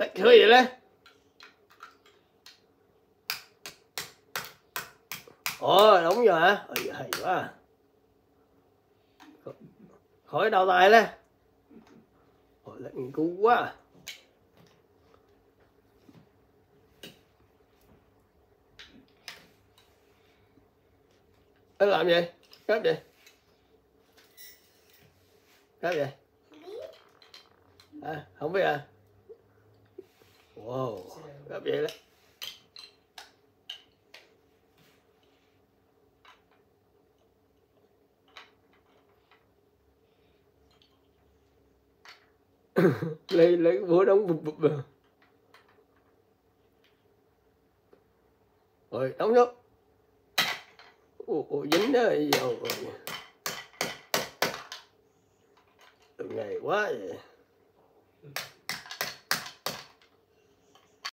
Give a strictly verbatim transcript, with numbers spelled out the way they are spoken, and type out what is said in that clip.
Tắt hơi vậy lên. Ồ, đúng rồi hả? Ôi, hay quá. Khỏi đau tay lên. Ôi, lại nghiên cứu quá. Nó làm gì? Gấp gì? Gấp gì? À, không biết à? Wow, gấp vậy đó. lấy lấy cái búa đóng bụp bụp vào. Rồi đóng vô. Ồ, ồ dính đó rồi. Từ ngày quá vậy.